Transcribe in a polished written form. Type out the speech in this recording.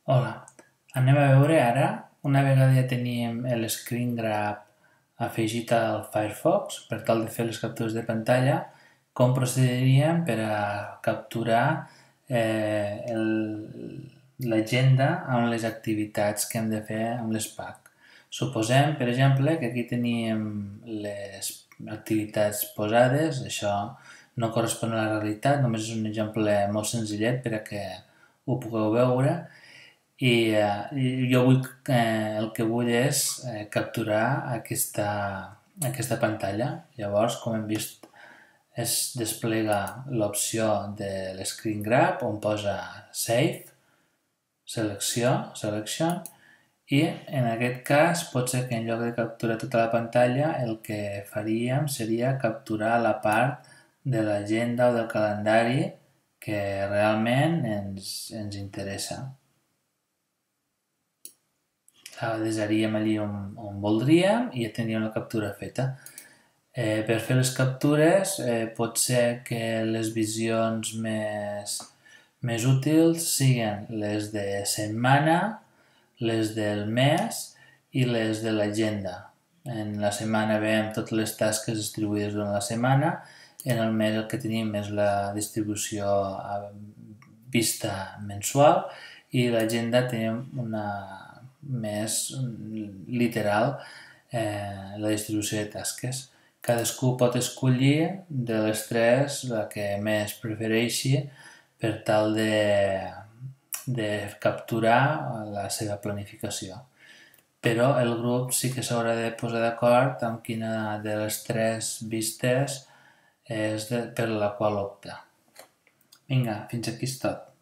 Hola, anem a veure ara, una vegada ja teníem el Screen Grab afegit al Firefox per tal de fer les captures de pantalla, com procediríem per a capturar l'agenda amb les activitats que hem de fer amb l'SPAC. Suposem, per exemple, que aquí teníem les activitats posades, això no correspon a la realitat, només és un exemple molt senzillet per a que ho pugueu veure, jo el que vull és capturar aquesta pantalla. Llavors, com hem vist, es desplega l'opció de l'Screen Grab on posa Save, Selection, i en aquest cas pot ser que en lloc de capturar tota la pantalla el que faríem seria capturar la part de l'agenda o del calendari que realment ens interessa. Desaríem allí on voldríem i ja tindríem la captura feta. Per fer les captures pot ser que les visions més útils siguin les de setmana, les del mes i les de l'agenda. En la setmana veiem totes les tasques distribuïdes durant la setmana, en el mes el que tenim és la distribució vista mensual i l'agenda tenim una més literal la distribució de tasques. Cadascú pot escollir de les tres la que més prefereixi per tal de capturar la seva planificació. Però el grup sí que s'haurà de posar d'acord amb quina de les tres vistes és per la qual opta. Vinga, fins aquí és tot.